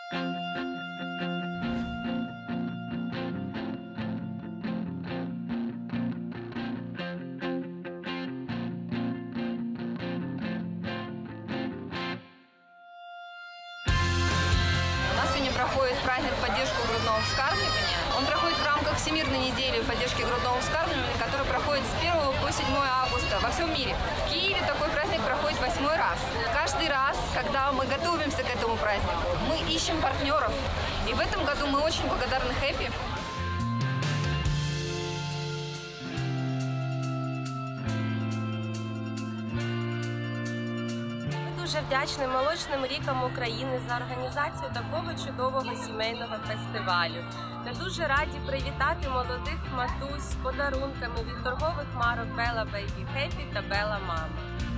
У нас сегодня проходит праздник поддержки грудного вскармливания. Он проходит в рамках Всемирной недели поддержки грудного вскармливания, который проходит с 1 по 7 августа во всем мире. В Киеве такой праздник проходит 8-й раз. Каждый раз, когда мы готовимся к этому празднику, мы ищем партнеров. И в этом году мы очень благодарны Happy. Дуже вдячні молочним рікам України за організацію такого чудового сімейного фестивалю. Та дуже раді привітати молодих матусь з подарунками від торгових марок Bella Baby Happy та Bella Mama.